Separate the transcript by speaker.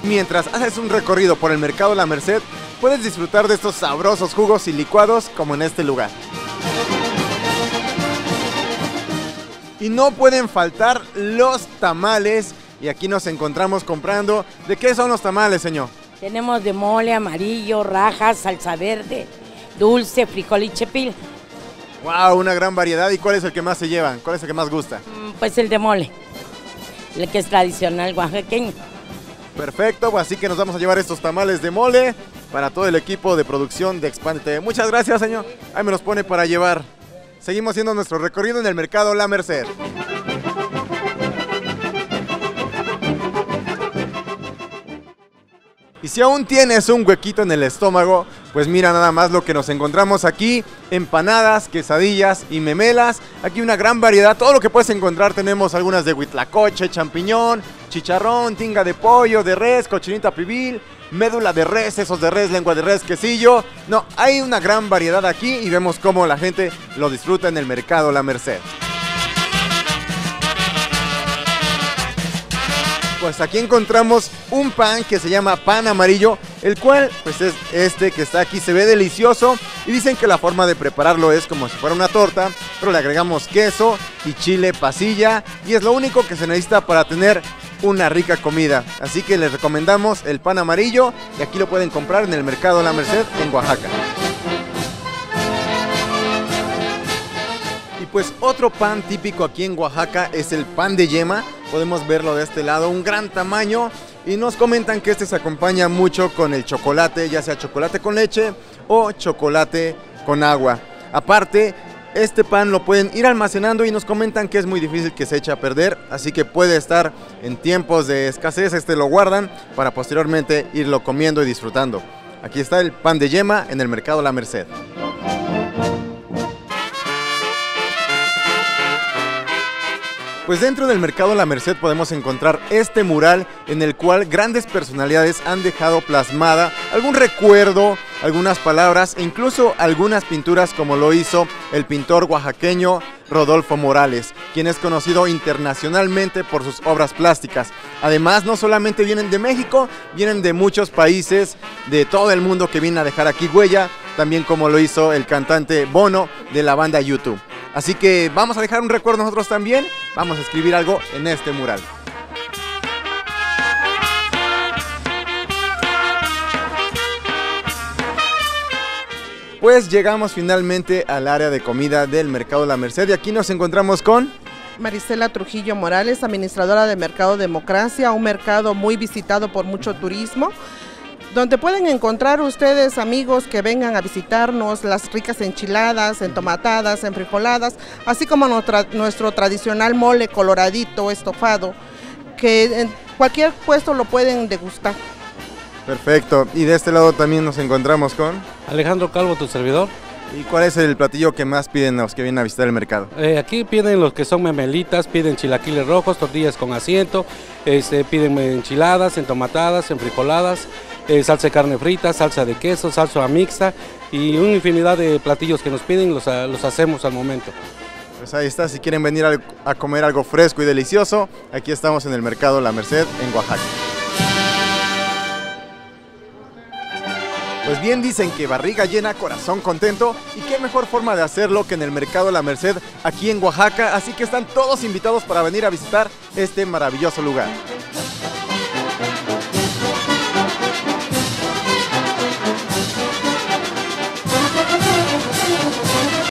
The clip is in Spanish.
Speaker 1: mientras haces un recorrido por el mercado La Merced, puedes disfrutar de estos sabrosos jugos y licuados como en este lugar. Y no pueden faltar los tamales, y aquí nos encontramos comprando. ¿De qué son los tamales, señor?
Speaker 2: Tenemos de mole, amarillo, rajas, salsa verde, dulce, frijol y chepil.
Speaker 1: ¡Wow! Una gran variedad. ¿Y cuál es el que más se llevan? ¿Cuál es el que más gusta?
Speaker 2: Pues el de mole, el que es tradicional oaxaqueño.
Speaker 1: Perfecto, así que nos vamos a llevar estos tamales de mole para todo el equipo de producción de Expande TV. Muchas gracias, señor. Ahí me los pone para llevar. Seguimos haciendo nuestro recorrido en el mercado La Merced. Y si aún tienes un huequito en el estómago, pues mira nada más lo que nos encontramos aquí: empanadas, quesadillas y memelas. Aquí una gran variedad, todo lo que puedes encontrar. Tenemos algunas de huitlacoche, champiñón, chicharrón, tinga de pollo, de res, cochinita pibil, médula de res, sesos de res, lengua de res, quesillo. No, hay una gran variedad aquí y vemos cómo la gente lo disfruta en el mercado La Merced. Pues aquí encontramos un pan que se llama pan amarillo, el cual pues es este que está aquí, se ve delicioso y dicen que la forma de prepararlo es como si fuera una torta, pero le agregamos queso y chile pasilla y es lo único que se necesita para tener una rica comida. Así que les recomendamos el pan amarillo y aquí lo pueden comprar en el mercado La Merced en Oaxaca. Y pues otro pan típico aquí en Oaxaca es el pan de yema. Podemos verlo de este lado, un gran tamaño, y nos comentan que este se acompaña mucho con el chocolate, ya sea chocolate con leche o chocolate con agua. Aparte, este pan lo pueden ir almacenando y nos comentan que es muy difícil que se eche a perder, así que puede estar en tiempos de escasez, lo guardan para posteriormente irlo comiendo y disfrutando. Aquí está el pan de yema en el mercado La Merced. Pues dentro del mercado La Merced podemos encontrar este mural en el cual grandes personalidades han dejado plasmada algún recuerdo, algunas palabras e incluso algunas pinturas, como lo hizo el pintor oaxaqueño Rodolfo Morales, quien es conocido internacionalmente por sus obras plásticas. Además, no solamente vienen de México, vienen de muchos países de todo el mundo que vienen a dejar aquí huella, también como lo hizo el cantante Bono de la banda YouTube. Así que vamos a dejar un recuerdo nosotros también, vamos a escribir algo en este mural. Pues llegamos finalmente al área de comida del mercado La Merced y aquí nos encontramos con
Speaker 3: Marisela Trujillo Morales, administradora del Mercado Democracia, un mercado muy visitado por mucho turismo, donde pueden encontrar ustedes, amigos, que vengan a visitarnos, las ricas enchiladas, entomatadas, enfrijoladas, así como nuestro tradicional mole coloradito, estofado, que en cualquier puesto lo pueden degustar.
Speaker 1: Perfecto, y de este lado también nos encontramos con
Speaker 4: Alejandro Calvo, tu servidor.
Speaker 1: ¿Y cuál es el platillo que más piden los que vienen a visitar el mercado?
Speaker 4: Aquí piden los que son memelitas, piden chilaquiles rojos, tortillas con asiento, piden enchiladas, entomatadas, enfrijoladas, salsa de carne frita, salsa de queso, salsa mixta y una infinidad de platillos que nos piden, los hacemos al momento.
Speaker 1: Pues ahí está, si quieren venir a comer algo fresco y delicioso, aquí estamos en el mercado La Merced en Oaxaca. Pues bien dicen que barriga llena, corazón contento, y qué mejor forma de hacerlo que en el mercado La Merced aquí en Oaxaca, así que están todos invitados para venir a visitar este maravilloso lugar.